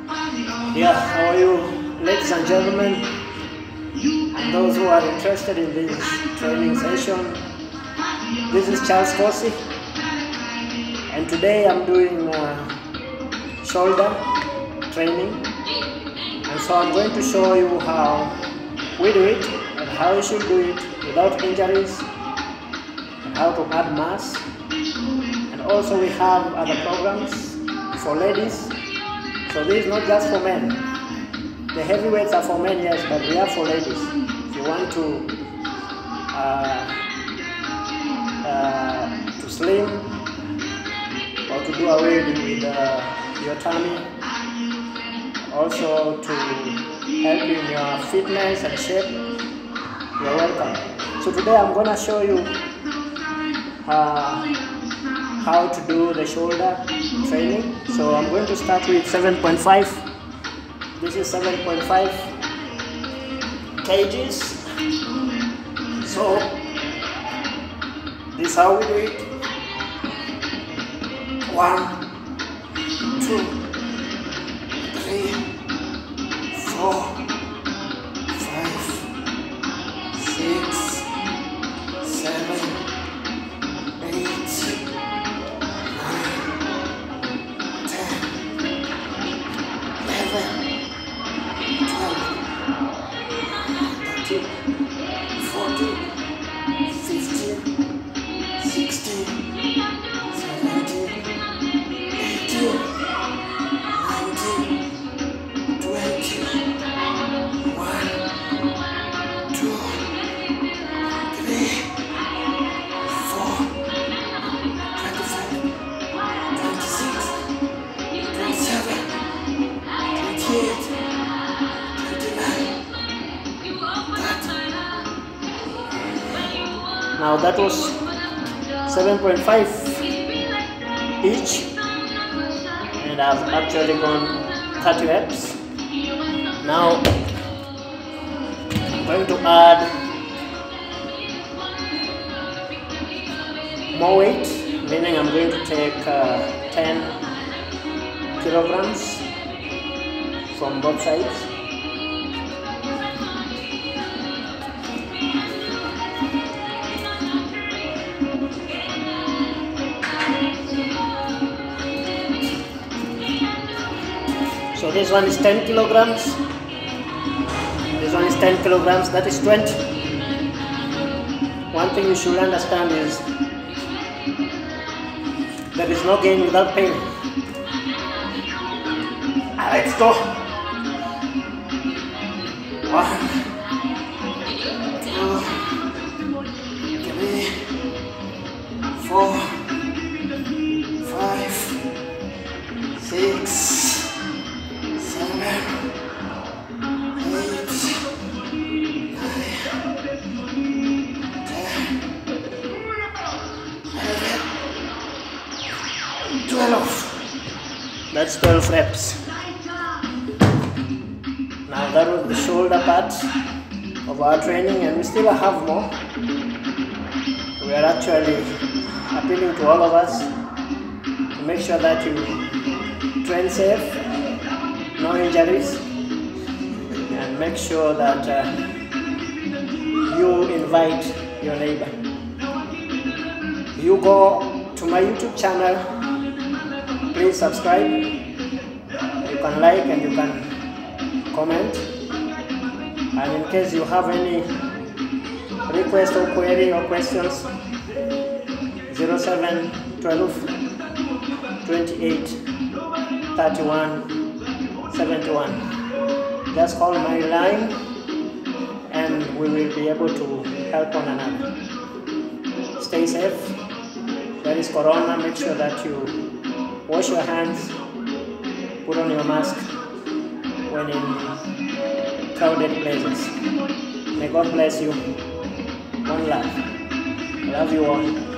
Yeah, how are you, ladies and gentlemen, and those who are interested in this training session? This is Charles Kosi, and today I'm doing shoulder training, and so I'm going to show you how we do it and how you should do it without injuries, and how to add mass. And also we have other programs for ladies. So this is not just for men. The heavyweights are for men, yes, but we have for ladies. If you want to slim or to do away with your tummy, also to help you in your fitness and shape, you're welcome. So today I'm going to show you how to do the shoulder training. So I'm going to start with 7.5. This is 7.5 kgs. So this is how we do it. 1, 2, 3, 4, 5, 6, 7, 8, Now that was 7.5 each, and I've actually gone 30 reps. Now I'm going to add more weight, meaning I'm going to take 10 kilograms from both sides. So this one is 10 kilograms, this one is 10 kilograms, that is 20. One thing you should understand is there is no gain without pain. Let's go. 1, 2, 3, 4, 5, 6, 7, 8, 12. That's 12 reps. Now that was the shoulder part of our training, and we still have more. We are actually appealing to all of us to make sure that you train safe, no injuries, and make sure that you invite your neighbor. You go to my YouTube channel, please subscribe. You can like and you can comment, and in case you have any request or query or questions, 0712 28 31 71. Just call my line and we will be able to help one another. Stay safe. There is Corona. Make sure that you wash your hands, put on your mask when in crowded places. May God bless you. One love. Love you all.